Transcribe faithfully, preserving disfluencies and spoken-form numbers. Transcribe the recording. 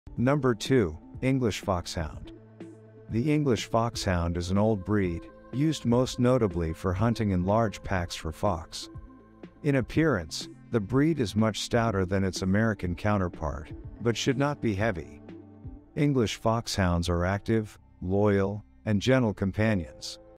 Number two. English Foxhound. The English Foxhound is an old breed, used most notably for hunting in large packs for fox. In appearance, the breed is much stouter than its American counterpart, but should not be heavy. English Foxhounds are active, loyal, and gentle companions.